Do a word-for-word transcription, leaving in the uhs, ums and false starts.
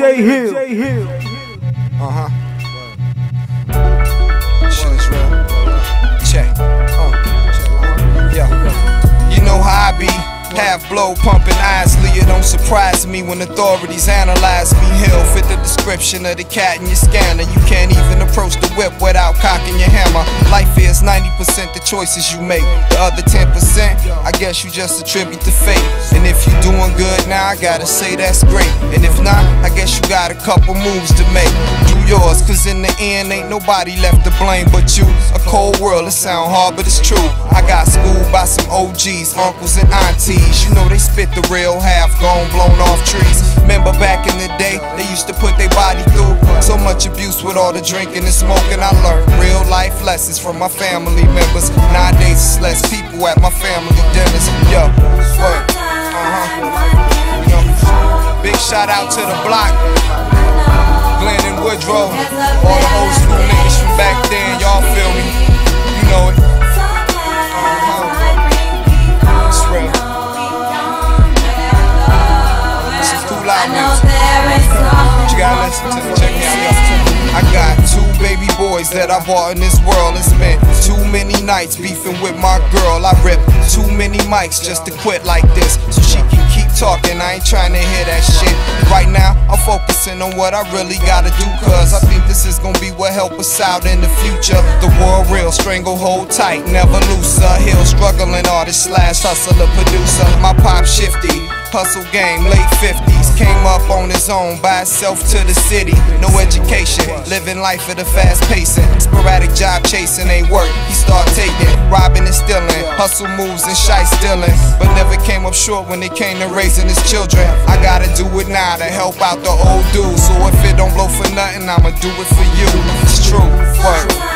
J Hill. Uh-huh. Shit is real. Check. Uh. Yeah. You know how I be. Half blow, pumping Isley. It don't surprise me when authorities analyze me. Hell fit the description of the cat in your scanner. You can't even approach the whip without cocking your hammer. Life is ninety percent the choices you make. The other ten percent, I guess you just attribute to fate. And if you doing good now, I gotta say that's great. And if not, I guess you got a couple moves to make. Do yours, cause in the end ain't nobody left to blame but you. A cold world, it sound hard but it's true. I got schooled by some O Gs, uncles and aunties. You know they spit the real, half gone, blown off trees. Remember back in the day, they used to put their body through so much abuse with all the drinking and smoking. I learned real life lessons from my family members. Nowadays it's less people at my family dinners. Yo, what? Uh-huh. Yo. Big shout out to the block, Glenn and Woodrow, all the old school niggas from back then. Y'all feel me? You know it. You gotta listen to me, check me out. I got two baby boys that I bought in this world and spent too many nights beefing with my girl. I ripped too many mics just to quit like this, so she can keep talking. I ain't trying to hear that shit. Right now, I'm focusing on what I really gotta do, cause I think this is gonna be what help us out in the future. The world real, strangle, hold tight, never looser. Hill struggling artist slash hustler producer. My pop shifty, hustle game, late fifties. Came up on his own, by himself to the city. No education, living life at a fast pacing. Sporadic job chasing ain't work, he start taking. Robbing and stealing, hustle moves and shite stealing. But never came up short when it came to raising his children. I gotta do it now to help out the old dudes. So if it don't blow for nothing, I'ma do it for you. It's true, work.